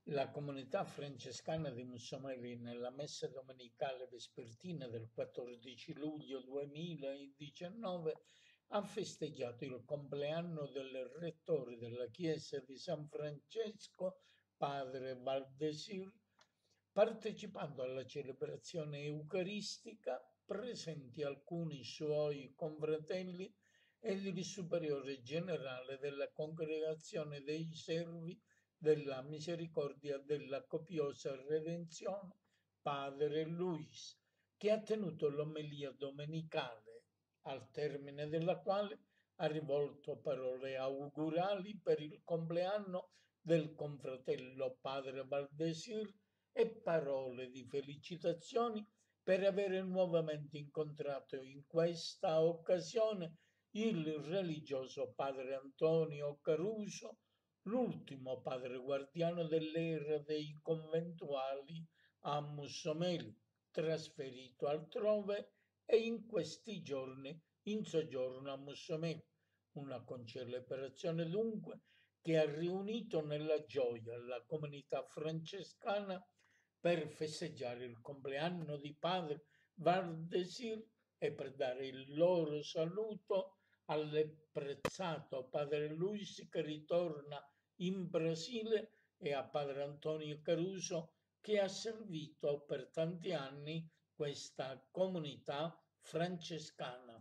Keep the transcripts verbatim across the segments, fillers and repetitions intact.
La comunità francescana di Mussomeli nella messa domenicale vespertina del quattordici luglio duemiladiciannove ha festeggiato il compleanno del rettore della chiesa di San Francesco, padre Valdesir, partecipando alla celebrazione eucaristica presenti alcuni suoi confratelli ed il superiore generale della congregazione dei servi della misericordia della copiosa redenzione, padre Luis, che ha tenuto l'omelia domenicale, al termine della quale ha rivolto parole augurali per il compleanno del confratello padre Valdesir e parole di felicitazioni per avere nuovamente incontrato in questa occasione il religioso padre Antonio Caruso, l'ultimo padre guardiano dell'era dei conventuali a Mussomeli, trasferito altrove e in questi giorni in soggiorno a Mussomeli. Una concelebrazione dunque che ha riunito nella gioia la comunità francescana per festeggiare il compleanno di padre Valdesir e per dare il loro saluto all'apprezzato padre Luis che ritorna in Brasile e a padre Antonio Caruso che ha servito per tanti anni questa comunità francescana.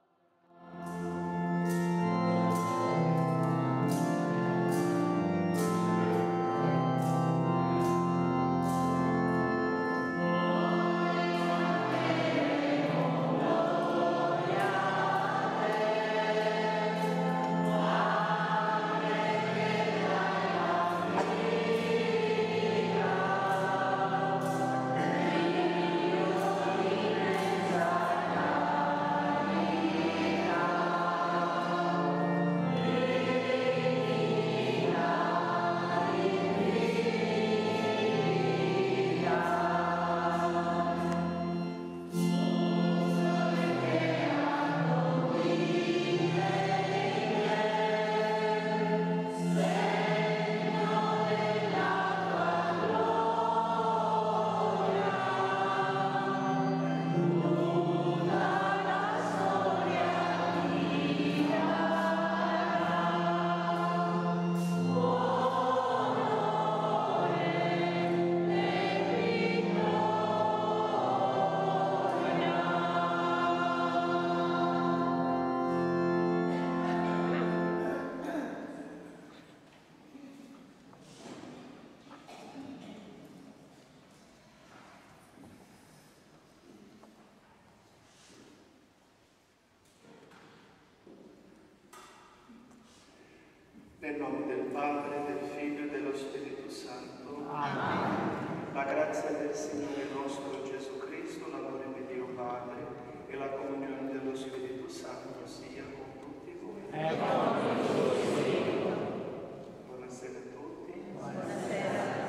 Nel nome del Padre, del Figlio e dello Spirito Santo. Amen. La grazia del Signore nostro Gesù Cristo, l'amore di Dio Padre e la comunione dello Spirito Santo sia con tutti voi. E con il tuo Spirito. Buonasera a tutti. Buonasera.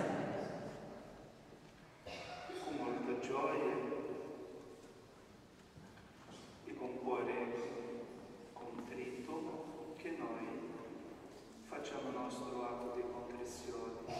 Con molta gioia e con cuore contrito che noi facciamo il nostro atto di contrizione.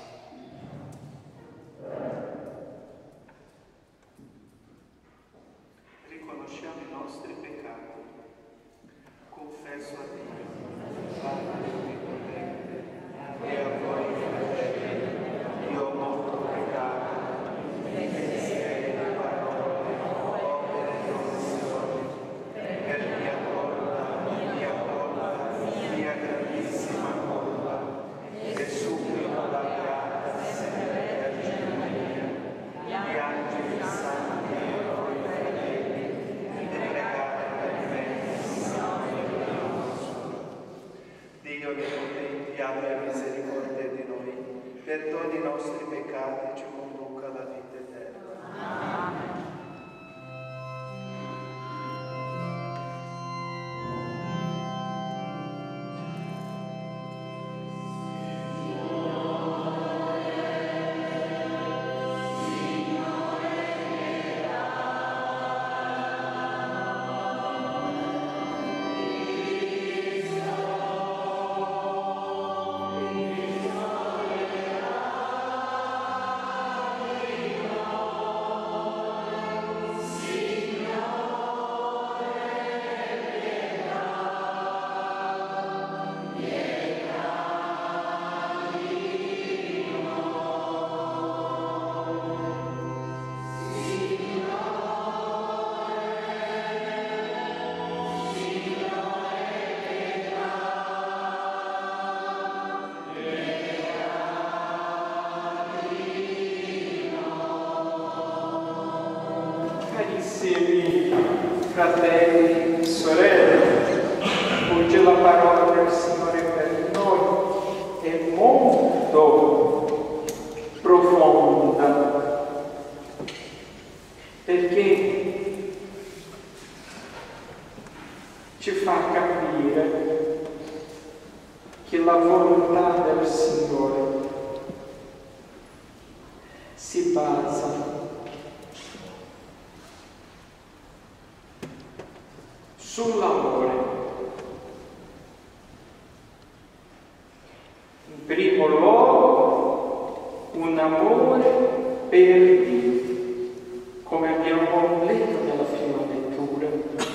Riconosciamo i nostri peccati. Confesso a Dio, Padre onnipotente, e a voi, fratelli, io ho molto peccato, nei pensieri, parole, opere e omissioni, per mia colpa, mia colpa, mia grandissima colpa, e supplico la grazia della Vergine Maria, gli angeli santi e voi fratelli, di pregare per me, Signore Dio nostro. Dio onnipotente, abbia misericordia di noi, perdoni i nostri peccati e ci conduca alla vita eterna. Amen. Amen. Carissimi fratelli e sorelle, oggi la parola del Signore per noi è molto profonda, perché ci fa capire che la volontà del Signore si basa sull'amore. In primo luogo, un amore per Dio, come abbiamo letto nella prima lettura.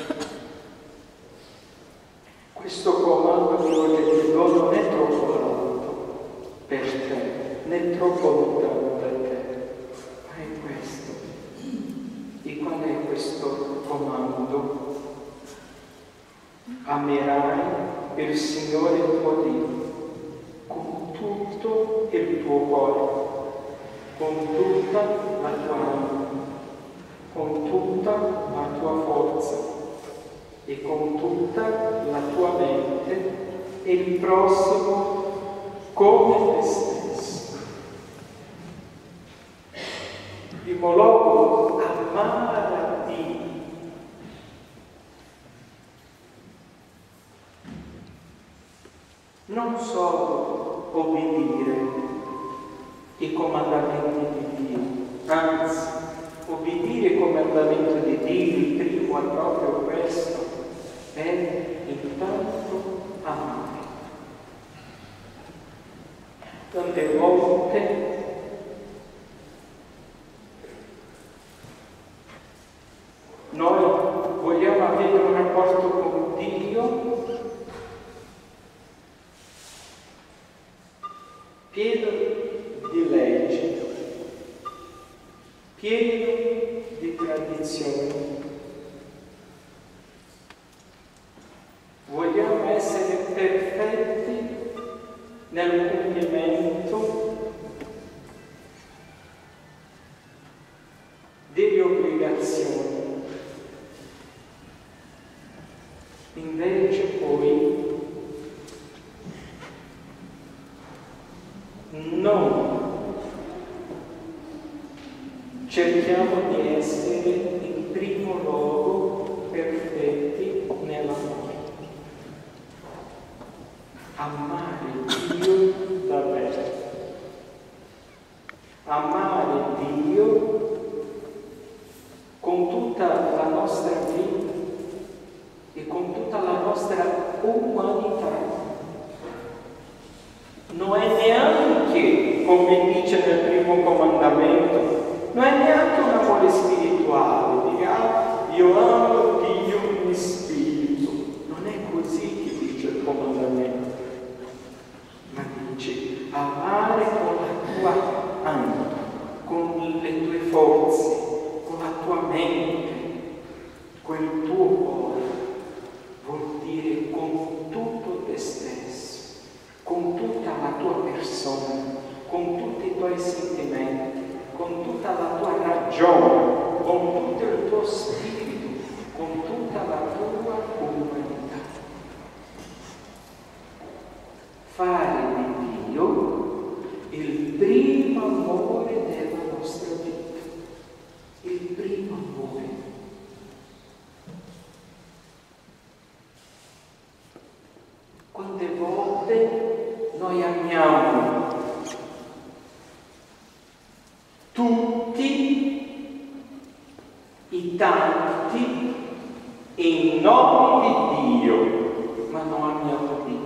Questo comando che oggi ti do non è troppo alto per te, né troppo lontano da te, ma è questo. E qual è questo comando? Amerai il Signore tuo Dio con tutto il tuo cuore, con tutta la tua anima, con tutta la tua forza e con tutta la tua mente, e il prossimo come te stesso. In primo luogo, amare a Dio. Non solo obbedire i comandamenti di Dio, anzi, obbedire i comandamenti di Dio, il primo è proprio questo, è intanto amare. Tante volte noi vogliamo avere un rapporto con Dio pieno di leggi, pieno di tradizioni. Vogliamo essere perfetti nel compimento delle obbligazioni. Invece poi non cerchiamo di essere in primo luogo perfetti nell'amore. Amare Dio davvero. Amare Dio con tutta la nostra vita e con tutta la nostra umanità. Non è neanche, come dice nel primo comandamento, non è neanche un amore spirituale, dire ah, io amo Dio in spirito. Non è così che dice il comandamento, ma dice amare con la tua anima, con le tue forze, con la tua mente, con il tuo cuore. Vuol dire con tutto te stesso, con tutta la tua persona, con tutti i tuoi sentimenti, con tutta la tua ragione, con tutto il tuo spirito, con tutta la tua umanità. Fare di Dio il primo amore della nostra vita, il primo amore. Quante volte noi amiamo tutti i tanti in nome di Dio, ma non amiamo Dio.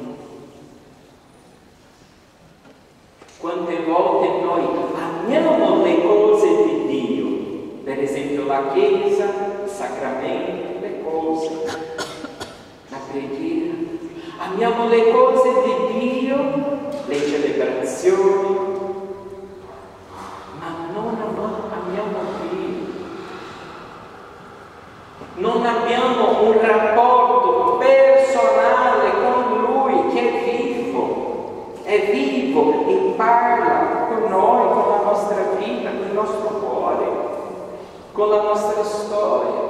Quante volte noi amiamo le cose di Dio, per esempio la Chiesa, i sacramenti, le cose, la preghiera. Amiamo le cose di Dio, le celebrazioni, ma non amiamo Dio. Non abbiamo un rapporto personale con Lui che è vivo, è vivo e parla con noi, con la nostra vita, con il nostro cuore, con con la nostra storia.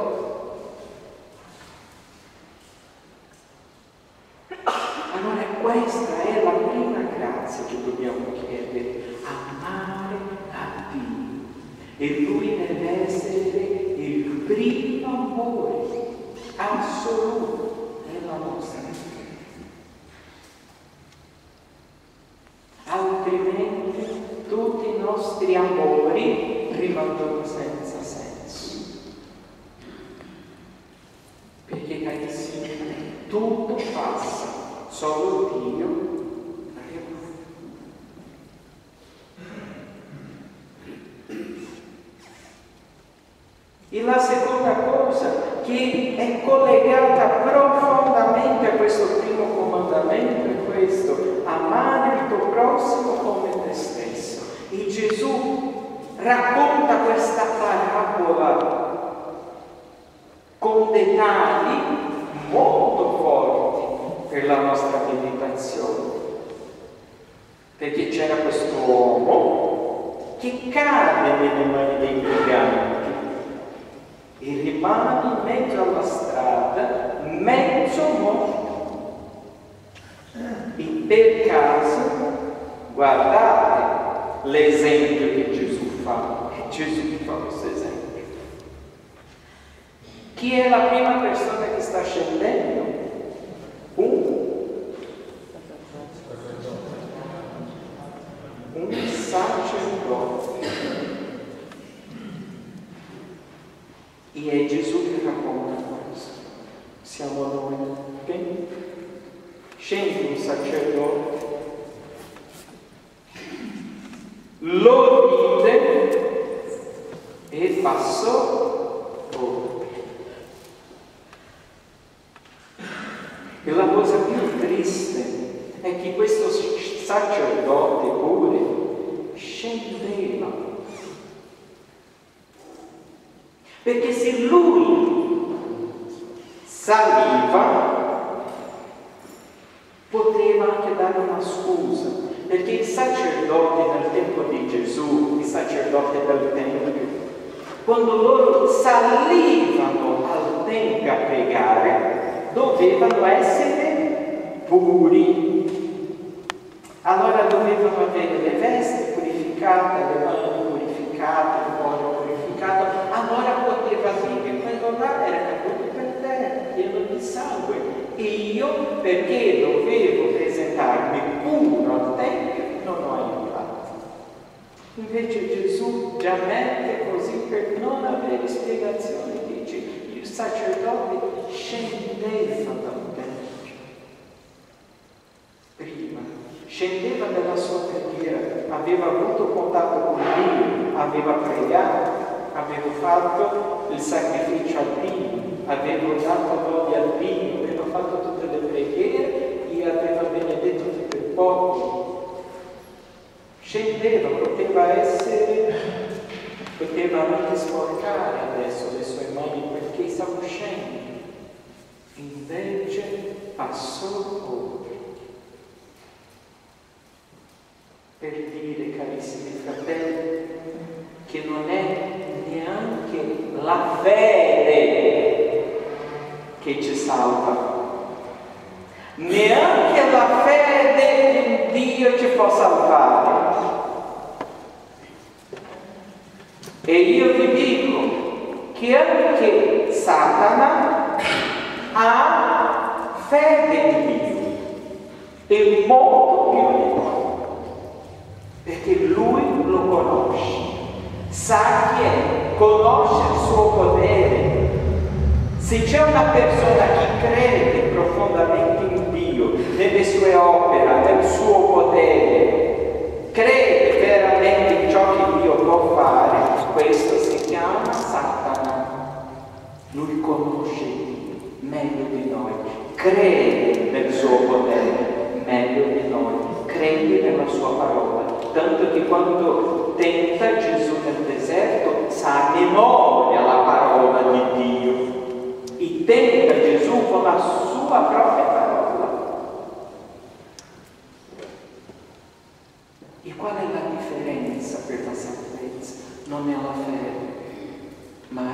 Allora questa è la prima grazia che dobbiamo chiedere, amare a Dio. E Lui deve essere il primo amore assoluto nella nostra vita. Altrimenti tutti i nostri amori rimangono senza senso. Perché, carissimi, tutto passa, solo Dio rimane. E la seconda cosa che è collegata profondamente a questo primo comandamento è questo: amare il tuo prossimo come te stesso. E Gesù racconta questa parabola con dettagli molto forti per la nostra meditazione, perché c'era questo uomo che cade nelle mani dei briganti e rimane in mezzo alla strada, mezzo morto. E per caso, guardate l'esempio che Gesù fa, e Gesù fa questo esempio. Chi è la prima persona che sta scendendo? Un, un sacerdote. E è Gesù che racconta questo. Siamo noi. Okay? Scende un sacerdote, lo vide e passò oltre. E la cosa più triste è che questo sacerdote pure scendeva. Perché se lui saliva, poteva anche dare una scusa. Perché i sacerdoti nel tempo di Gesù, i sacerdoti del Tempio, quando loro salivano al Tempio a pregare, dovevano essere puri. Allora dovevano avere le vesti purificate, le mani purificate, il cuore purificato. Allora poteva dire, quello là era caduto per terra, pieno di sangue. E io, perché dovevo presentarmi puro al Tempio, non ho aiutato. Invece Gesù già mette così per non avere spiegazioni, dice, il sacerdote scendeva dal Tempio. Prima, scendeva dalla sua preghiera, aveva avuto contatto con Dio, aveva pregato, aveva fatto il sacrificio al Dio, aveva dato lode al Dio, aveva fatto tutte le preghiere e aveva benedetto tutto il popolo. Scendeva, poteva essere, poteva anche sporcare adesso le sue mani perché stava uscendo. Invece passò oltre. Per dire, carissimi fratelli, che non è neanche la fede che ci salva, neanche la fede in Dio ci può salvare. E io vi dico che anche Satana ha fede in Dio e molto più di noi, perché lui lo conosce, sa chi è, conosce il suo potere. Se c'è una persona che crede profondamente in Dio, nelle sue opere, nel suo potere, crede veramente in ciò che Dio può fare, questo si chiama Satana. Lui conosce Dio meglio di noi, crede nel suo potere meglio di noi, crede nella sua parola, tanto che quando tenta Gesù nel deserto sa a memoria la parola di Dio. E tenta Gesù con la sua propria parola. E qual è la differenza per la salvezza? Non è la fede, ma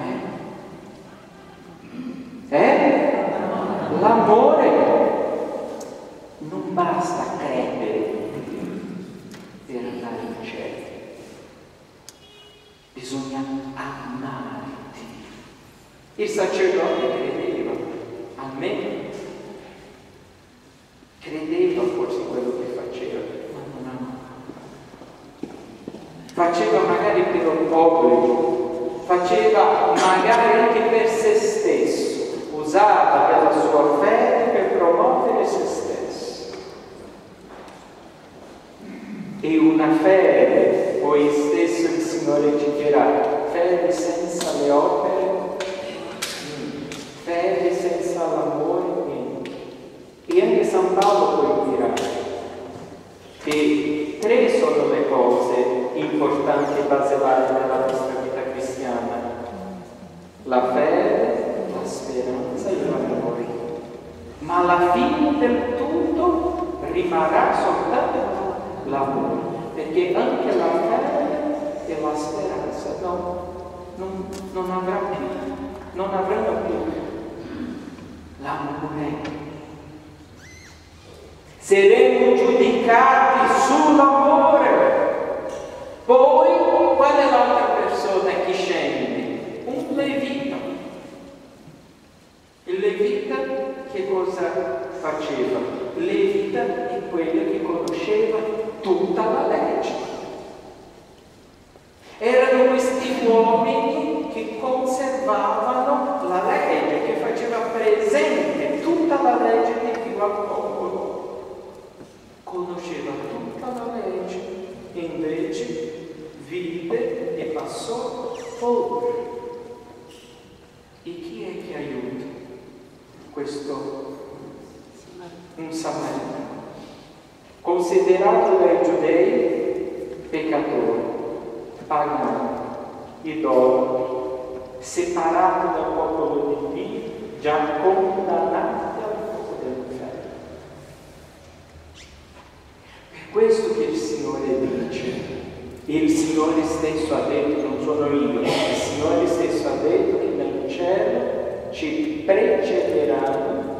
bisogna amare Dio. Il sacerdote credeva, almeno credeva forse in quello che faceva, ma non amava. Faceva magari per obbligo, faceva magari anche per se stesso, usava della sua fede per promuovere se stesso. E una fede, poi stesso il Signore ci dirà, fede senza le opere, fede senza l'amore. E anche San Paolo poi dirà che tre sono le cose importanti e basilari nella nostra vita cristiana: la fede, la speranza e l'amore. Ma alla fine del tutto rimarrà soltanto l'amore, perché anche la fede e la speranza no, non, non avrà più, non avranno più l'amore. Saremo giudicati sull'amore. Poi, qual è l'altra persona che scende? Un levita. Il levita che cosa faceva? Il levita è quello che conosceva tutta la legge. Erano questi uomini che conservavano la legge, che faceva presente tutta la legge di Dio al popolo. Conosceva tutta la legge, e invece vide e passò oltre. E chi è che aiuta? Questo un samaritano, considerato dai giudei peccatore, pagano, idolatra, separato dal popolo di Dio, già condannati al fuoco dell'inferno. Questo che il Signore dice, il Signore stesso ha detto, non sono io, il Signore stesso ha detto che nel cielo ci precederanno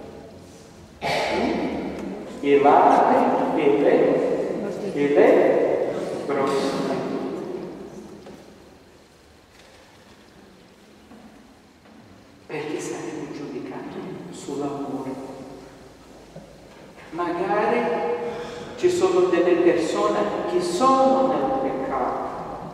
i ladri e le, e le prostitute. Perché saremo giudicati sull'amore. Magari ci sono delle persone che sono nel peccato,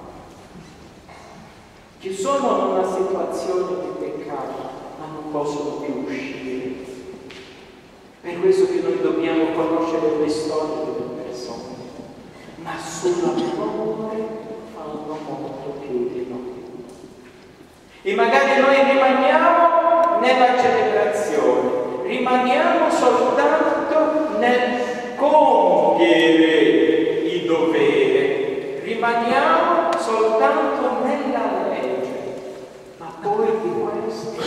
che sono in una situazione di peccato, ma non possono più uscire. Per questo che noi dobbiamo conoscere le storie delle persone, ma sull'amore fanno molto più di noi. E magari noi rimaniamo nella celebrazione, rimaniamo soltanto nel compiere i doveri, rimaniamo soltanto nella legge, ma poi di questo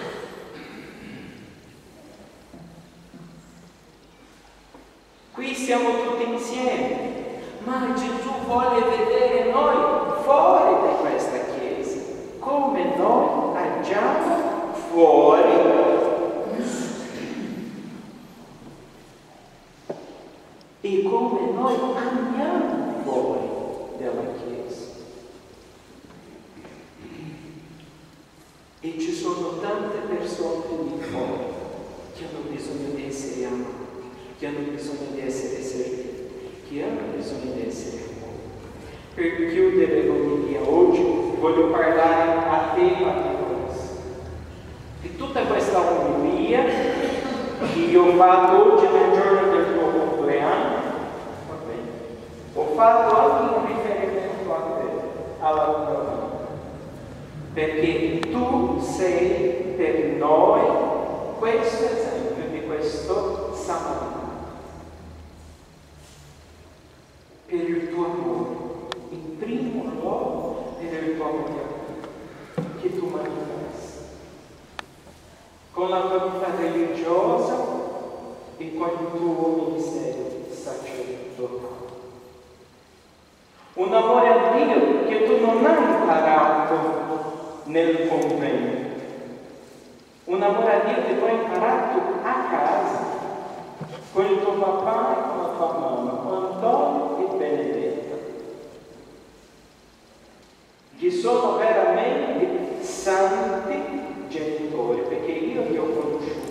qui siamo tutti insieme, ma Gesù vuole vedere noi fuori da questa chiesa, come noi agiamo fuori e come noi andiamo fuori dalla Chiesa. E ci sono tante persone di fuori che hanno bisogno di essere amate, che hanno bisogno di essere serviti, che hanno bisogno di essere amati. Per chiudere l'omelia oggi voglio parlare a tema di questo. Di tutta questa omelia che io ho fatto oggi nel giorno del tuo compleanno, ho fatto anche un riferimento a te, alla tua vita, perché tu sei per noi questo esempio di questo samaritano, per il tuo amore, in primo luogo per il tuo amore che tu manifesti, con la tua vita religiosa e con il tuo ministero sacerdotale. Un amore a Dio che tu non hai imparato nel convento. Un amore a Dio che tu hai imparato a casa, con il tuo papà e con la tua mamma, con Antonio e Benedetta. che sono veramente santi genitori, perché io li ho conosciuti.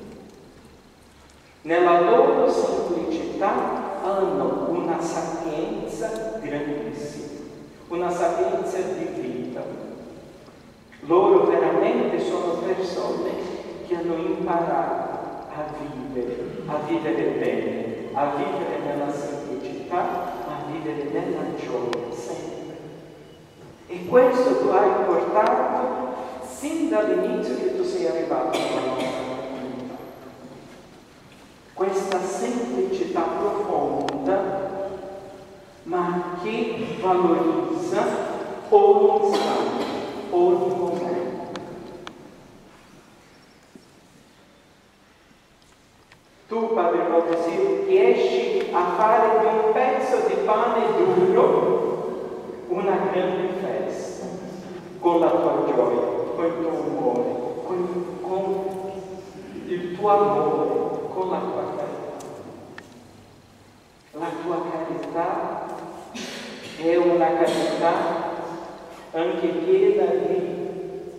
Nella loro semplicità hanno una sapienza grandissima, una sapienza di vita. Loro veramente sono persone che hanno imparato a vivere, a vivere bene, a vivere nella semplicità, a vivere nella gioia sempre. E questo tu hai portato sin dall'inizio che tu sei arrivato nella nostra comunità. Questa semplicità profonda, ma che valorizza ogni istante, ogni momento. Tu, Padre Baudesir, riesci a fare di un pezzo di pane duro una grande festa, con la tua gioia, con il tuo umore, con, con il tuo amore, con la tua carità. La tua carità è una carità anche piena di,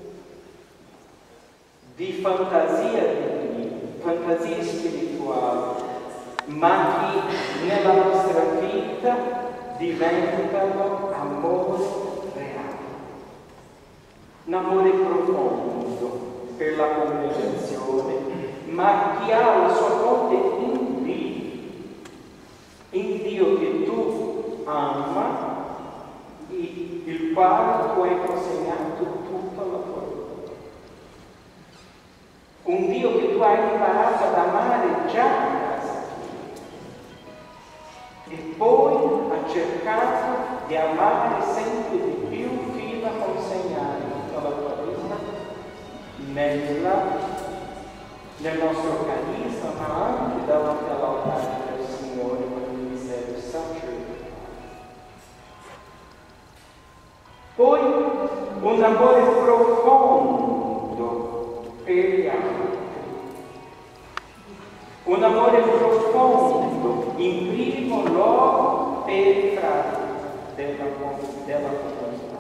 di fantasia divina, fantasia spirituale, ma che nella nostra vita diventano amore reale, un amore profondo per la congregazione, ma che ha la sua fonte in Dio, in Dio che tu ama, il quale tu hai consegnato tutta la tua vita. Un Dio che tu hai imparato ad amare già a casa tua. E poi ha cercato di amare sempre di più fino a consegnare tutta la tua vita nella, nel nostro carisma, ma anche davanti all'altare del Signore con il mistero sacro. Poi un amore profondo per gli altri, un amore profondo in primo luogo per i frati della, della comunità.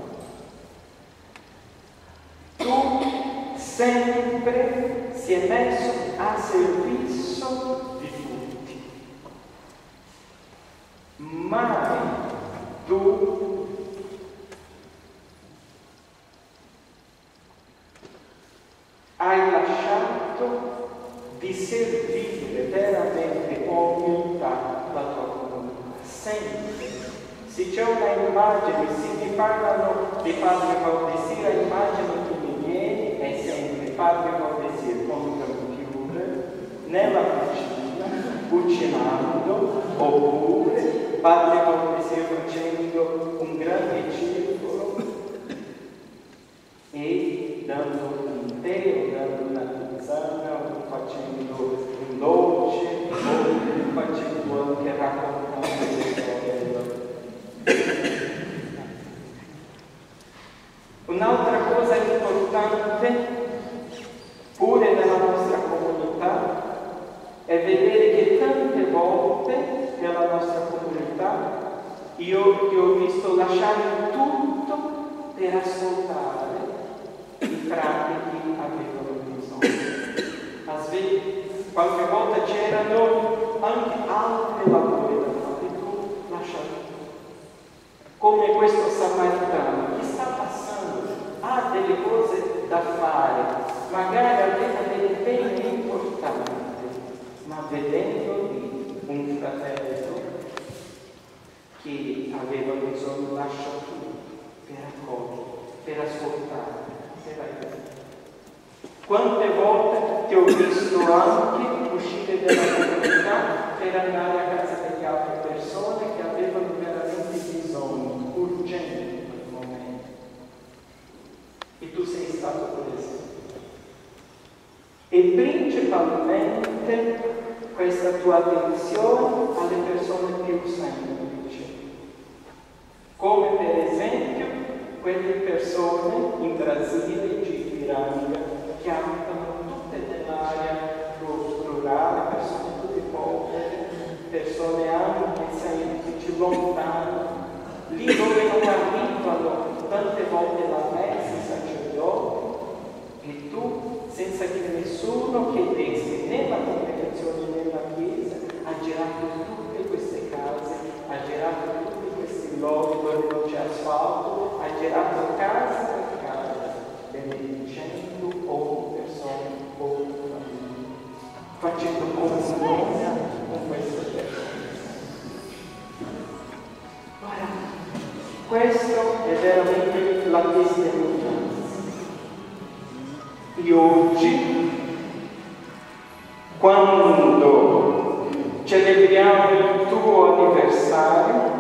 Tu sempre si è messo a servizio di tutti, mai tu hai lasciato di servire veramente con umiltà la tua comunità, sempre. Se c'è una immagine, se mi parlano di Padre Baudesir, l'immagine che mi viene è sempre Padre Baudesir con il computer, nella cucina, cucinando, oppure Padre Baudesir facendo un grande circolo e dando un tè, dando una tizzana, facendo un dolce, o facendo anche raccontando le storie. Un'altra cosa importante, pure nella nostra comunità, è vedere che tante volte nella nostra comunità io ti ho visto lasciare tutto per ascoltare i frati che avevano bisogno. Qualche volta c'erano anche altri lavori da fare, tu lasciavi. Come questo samaritano che sta passando, ha delle cose da fare, magari aveva delle pene importanti, ma vedendo lì un fratello che aveva bisogno, lascia tutto per accogliere, per ascoltare, per aiutare. Quante volte ti ho visto anche uscire dalla comunità per andare a casa delle altre persone che avevano veramente bisogno, urgente in quel momento. E tu sei stato presente. E principalmente questa tua attenzione alle persone più semplici, come per esempio quelle persone in Brasile, in Giranga, che abitano tutte nell'area rurale, persone tutte povere, persone anche semplici, lontane, lì dove non arrivano tante volte girato tutte queste case, ha girato tutti questi luoghi dove non c'è asfalto, ha girato casa per casa, benedicendo ogni persona, ogni famiglia, facendo comunione con queste persone. Ora, questo è veramente la testimonianza. E oggi, quando celebriamo il tuo anniversario,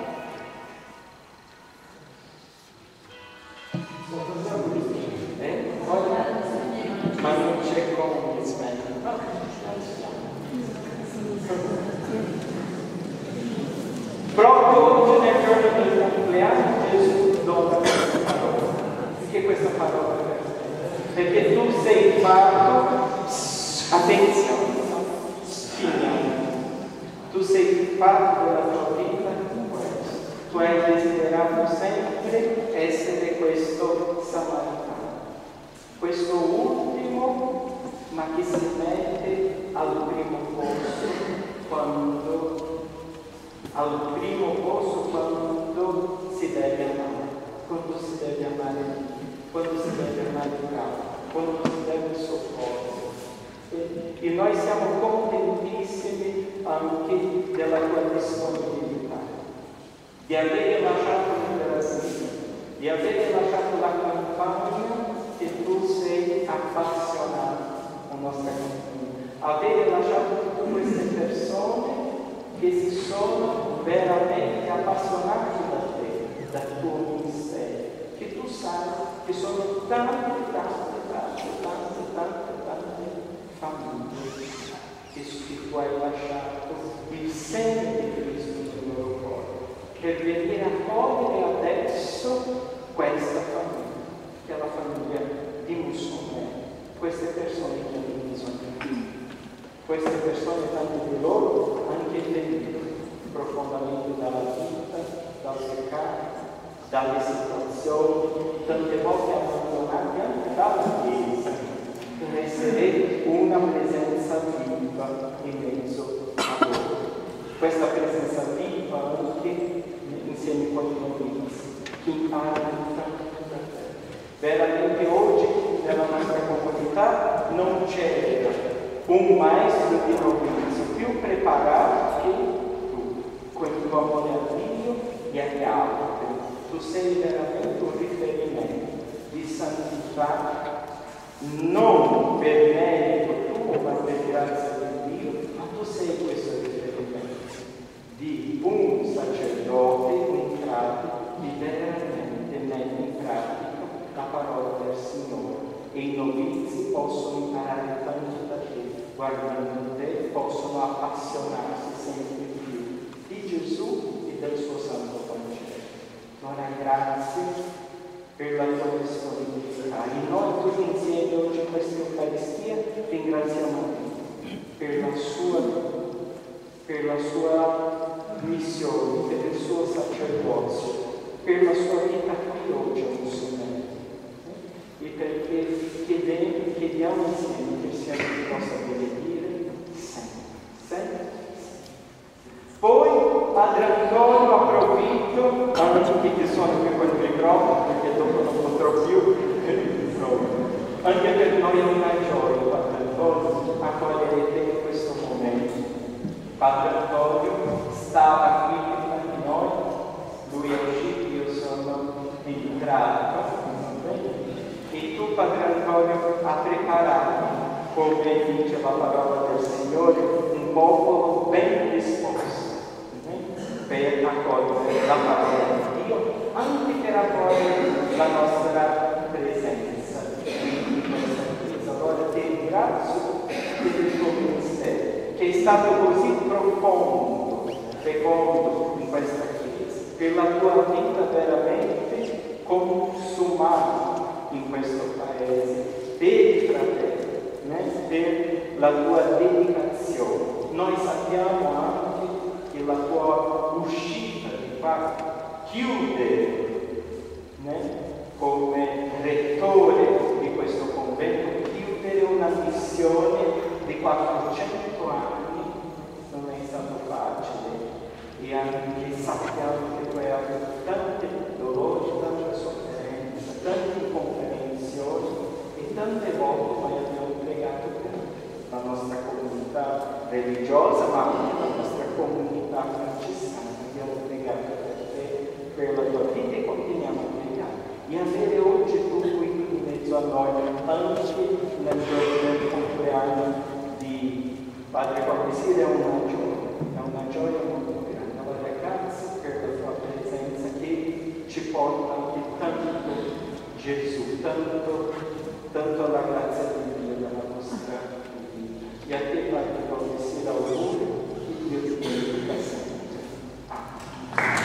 eh? Ma non c'è come proprio oggi nel giorno del compleanno Gesù dona questa parola. Perché questa parola per te? Perché tu sei fatto, attenzione, finiamo. Tu sei fatto della tua vita in questo. Tu hai desiderato sempre essere questo samaritano, questo ultimo, ma che si mette al primo posto quando al primo posto quando si deve amare, quando si deve amare Dio, quando si deve amare il capo, quando si deve soccorrere. E, e noi siamo contentissimi anche della tua disponibilità, di avere lasciato il Brasile, di avere lasciato la campagna che tu sei appassionato alla nostra campagna, avere lasciato tutte queste persone che si sono veramente appassionati da te, dal tuo ministero, che tu sai che sono tante, tante, tante, tante, tante, tante famiglie che, che tu hai lasciato il segno di Cristo nel loro cuore, per venire a cogliere adesso questa famiglia, che è la famiglia di musulmani, queste persone che hanno bisogno di Dio. Queste persone, tante di loro, anche ferite profondamente dalla vita, dal peccato, dalle situazioni, tante volte abbandonate anche dalla Chiesa, per essere una presenza viva in mezzo a loro. Questa presenza viva anche insieme con i novizi, che imparano tanto da te. Veramente oggi nella nostra comunità non c'è un maestro di novizio più preparato che tu, con il tuo amore a Dio e agli altri. Tu sei veramente un riferimento di santità, non per merito tuo, ma per grazia di Dio, ma tu sei questo riferimento di un sacerdote in grado di veramente mettere in pratica la parola del Signore. E i novizi possono imparare tanto da te, guardando te, possono appassionarsi sempre di più di Gesù e del suo Santo Vangelo. Allora grazie per la tua disponibilità. E noi tutti insieme oggi in questa Eucaristia ringraziamo Dio per la sua, per la sua missione, per il suo sacerdozio, per la sua vita qui oggi a Musulmani. E perché chiediamo, chiediamo insieme che il Signore ti possa benedire sempre, sempre. Poi Padre Antonio approfitto, anche che sono qui con il microfono, perché dopo non potrò più, anche per noi è una gioia, Padre Antonio, accogliere te in questo momento. Padre Antonio stava qui prima di noi, lui è uscito, io sono entrato. E tu, Padre Antonio, ha preparato, come dice la parola del Signore, un popolo ben disposto per accogliere la parola di Dio, anche per accogliere la nostra presenza in questa Chiesa. Allora ti ringrazio per il tuo ministero, che è stato così profondo, fecondo in questa Chiesa, per la tua vita veramente consumata in questo paese, per i fratelli, né? Per la tua dedicazione. Noi sappiamo anche che la tua uscita di qua chiude, né? Come rettore di questo convento, chiudere una missione di quattrocento anni non è stato religiosa, ma anche la nostra comunità francescana. Abbiamo pregato per te, per la tua vita e continuiamo a pregare. E avere oggi tu qui in mezzo a noi, anche nel giorno del compleanno di Padre Corbesile, è una gioia, è una gioia molto grande. Allora grazie per la tua presenza che ci porta anche tanto Gesù, tanto, tanto la grazia di Dio nella nostra vita. E a te Padre Corbesile auguro che Dio ti benedica sempre. Amen.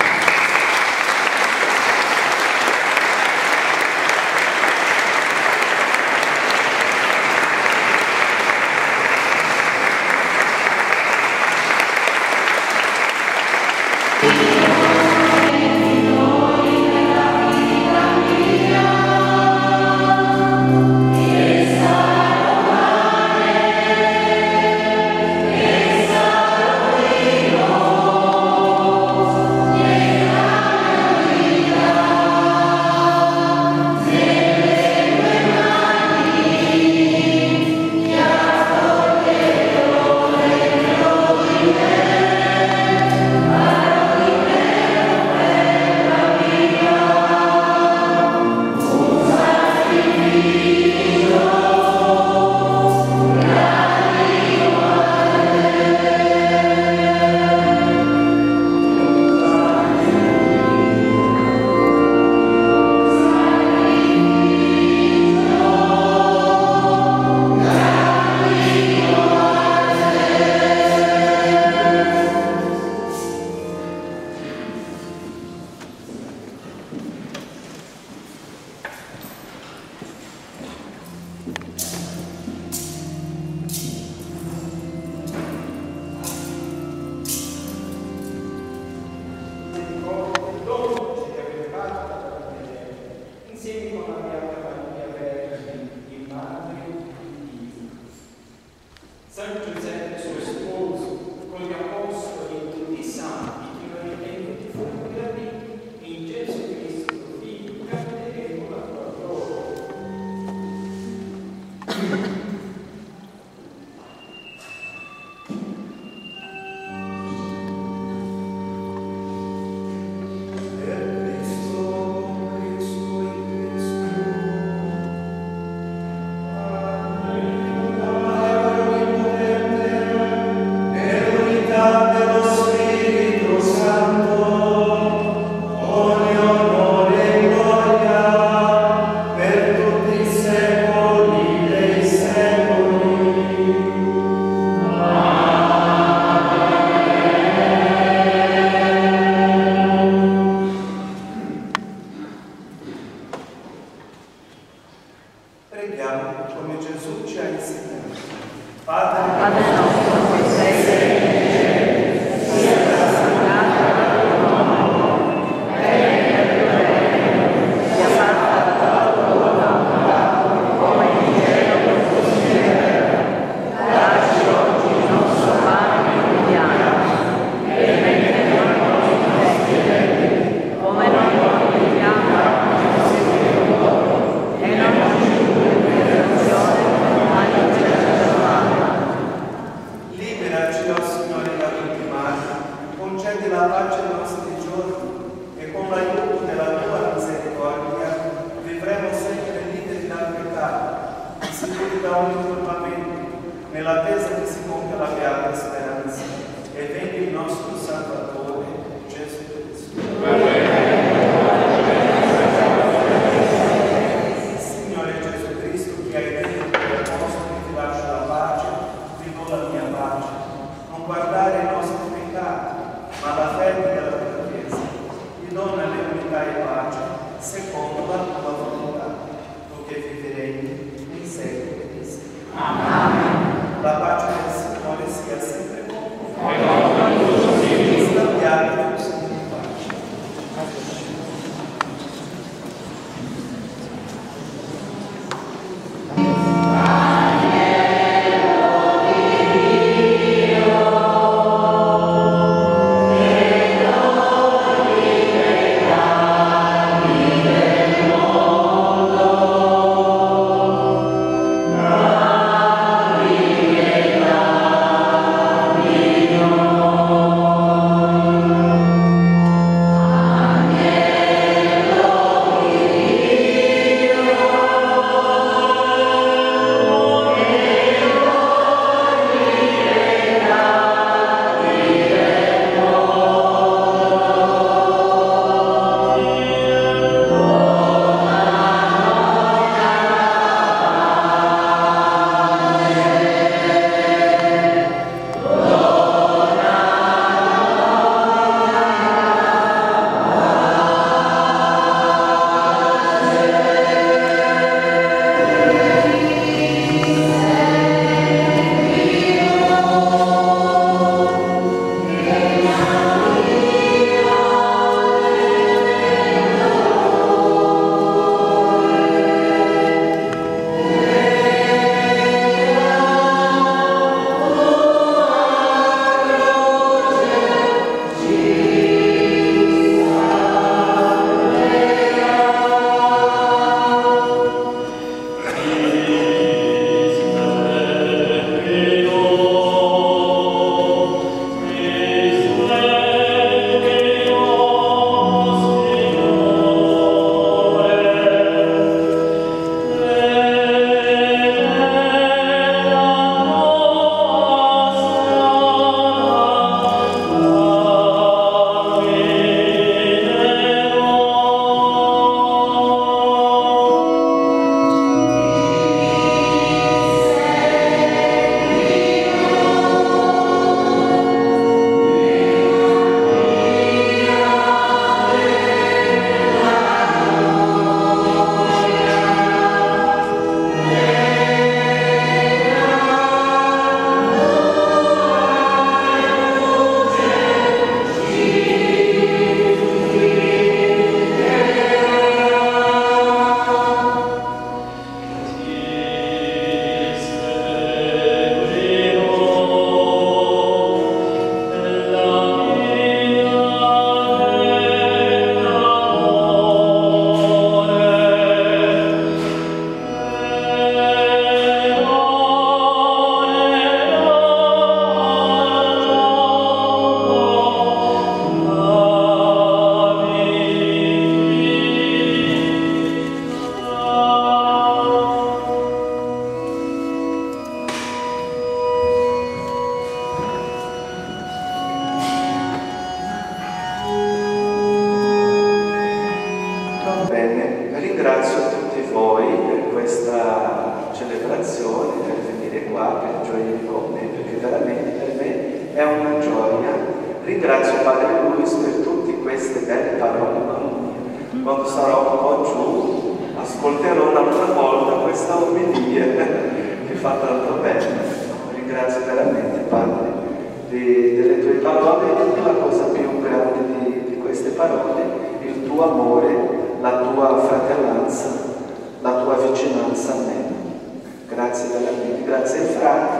Liberaci, oh Signore. ringrazio tutti voi per questa celebrazione, per venire qua, per gioire con me, perché veramente per me è una gioia. Ringrazio Padre Luis per tutte queste belle parole. Quando sarò un po' giù, ascolterò un'altra volta questa omelia che fa tanto bene. Ringrazio veramente, Padre, di, delle tue parole, e la cosa più grande di, di queste parole, il tuo amore, la tua fratellanza, la tua vicinanza a me. Grazie veramente, grazie ai frati.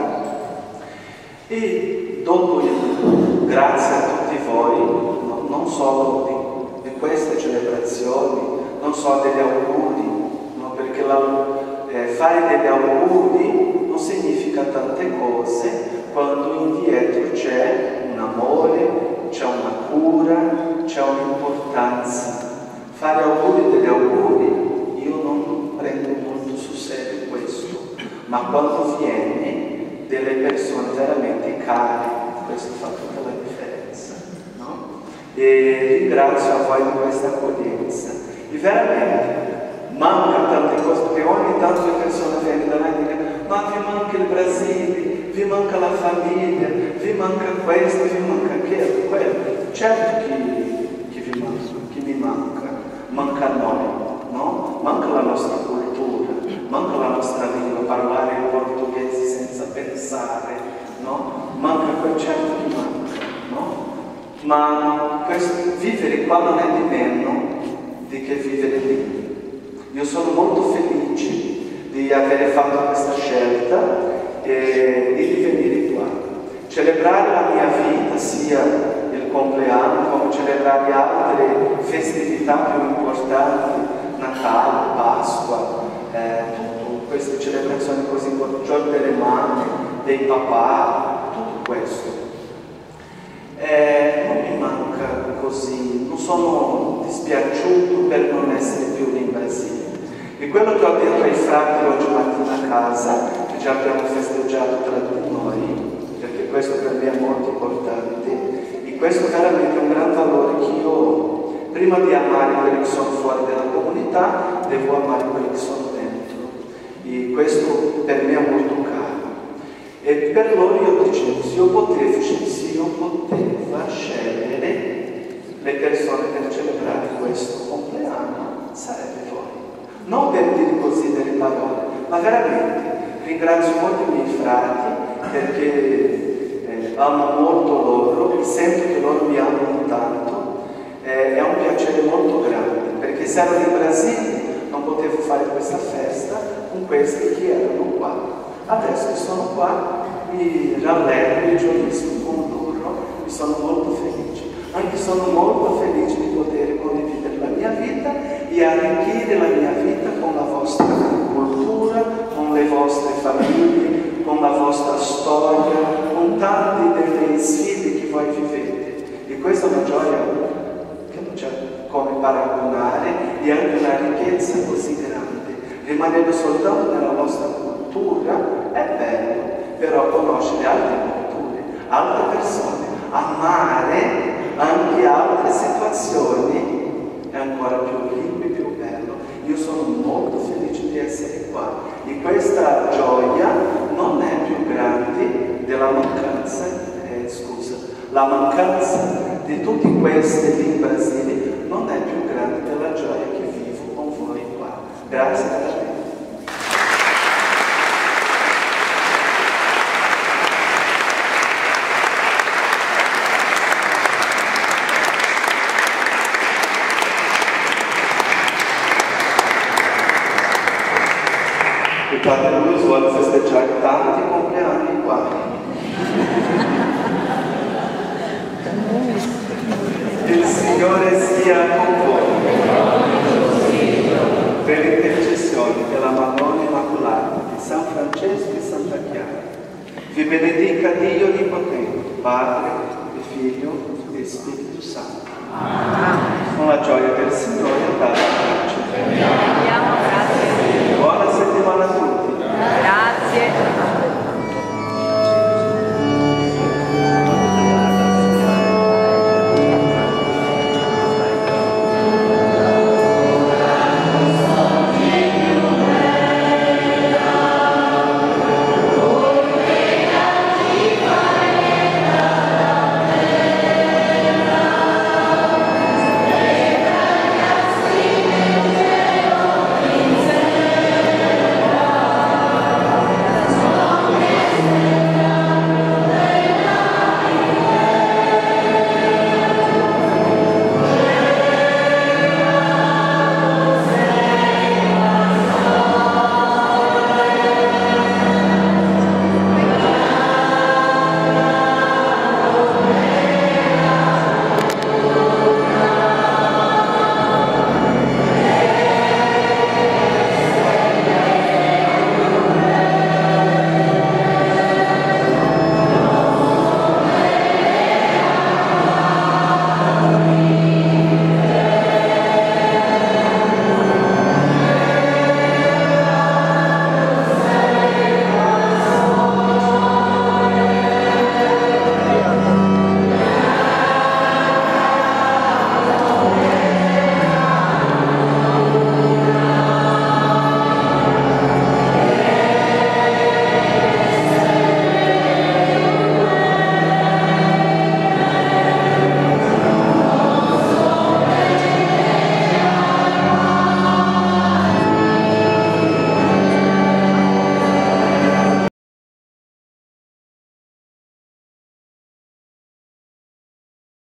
E dopo il grazie a tutti voi, no, non solo di, di queste celebrazioni, non solo degli auguri, no, perché la, eh, fare degli auguri non significa tante cose quando indietro c'è un amore, c'è una cura, c'è un'importanza. Fare auguri degli auguri, io non prendo molto sul serio questo, ma quando viene delle persone veramente care, questo fa tutta la differenza, no? E ringrazio a voi di questa accoglienza. E veramente manca tante cose, perché ogni tanto le persone vengono da me e dicono: ma vi manca il Brasile, vi manca la famiglia, vi manca questo, vi manca quello, quello. Certo che, che vi manca, che mi manca, manca a noi, no? Manca la nostra cultura, manca la nostra lingua, parlare il portoghese senza pensare, no? Manca quel certo che manca, no? Ma questo, vivere qua non è di meno di che vivere lì. Io sono molto felice di aver fatto questa scelta e, e di venire qua. Celebrare la mia vita, sia il compleanno come celebrare altre festività più importanti, Natale, Pasqua, eh, tutte queste celebrazioni così importanti, giorno delle mamme, dei papà, tutto questo. Eh, non mi manca così, non sono dispiaciuto per non essere più in Brasile. E quello che ho detto ai frati oggi mattina a casa, che già abbiamo festeggiato tra di noi, perché questo per me è molto importante, e questo veramente è un gran valore che io, prima di amare quelli che sono fuori dalla comunità, devo amare quelli che sono dentro. E questo per me è molto caro. E per loro io dicevo, se io potevo, se io potevo scegliere le persone per celebrare questo compleanno, sarebbe voi. Non per dire così delle parole, ma veramente ringrazio molto i miei frati perché eh, amo molto loro e sento che loro mi amano tanto. Eh, è un piacere molto grande, perché se ero in Brasile non potevo fare questa festa con questi che erano qua. Adesso che sono qua, mi rallegro e gioisco con loro, mi sono molto felice. Anche sono molto felice di poter condividere la mia vita e arricchire la mia vita con la vostra cultura, con le vostre famiglie, con la vostra storia, con tante delle sfide che voi vivete. E questa è una gioia che non c'è come paragonare e anche una ricchezza così grande. Rimanendo soltanto nella nostra cultura è bello, però conoscere altre culture, altre persone, amare anche altre situazioni è ancora più ricco e più bello. Io sono molto felice di essere qua e questa gioia non è più grande della mancanza, eh, scusa, la mancanza di tutti questi lì in Brasile non è più grande della gioia che vivo con voi qua. Grazie a te. Il Padre Luis vuole festeggiare tanti compleanni qua. Il Signore sia con voi. Per l'intercessione della Madonna Immacolata di San Francesco e Santa Chiara, vi benedica Dio Onnipotente, Padre e Figlio e Spirito Santo. Con la gioia del Signore.